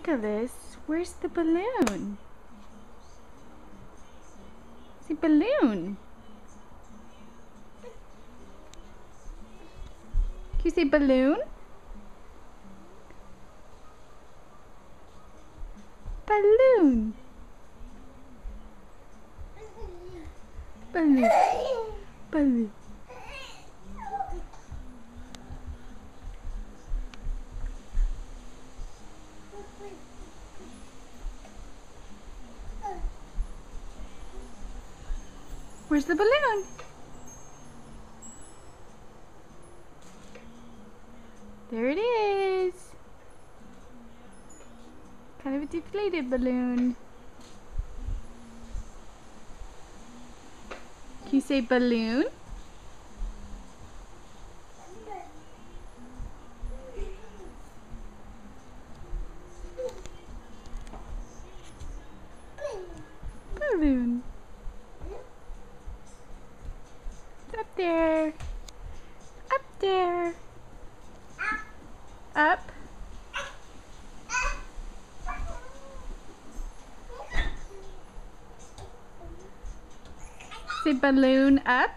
Nicholas, where's the balloon? The balloon. Can you say balloon? Balloon. Balloon. Balloon. Where's the balloon? There it is. Kind of a deflated balloon. Can you say balloon? Balloon. It's up there. Up there. Up. Say balloon up.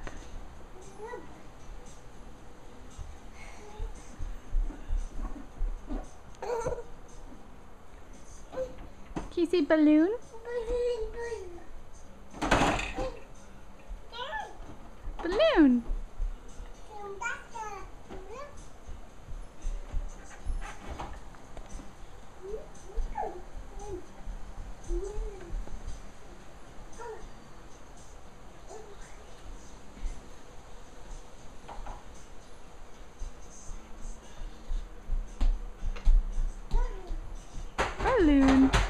Can you say balloon? Balloon. Balloon.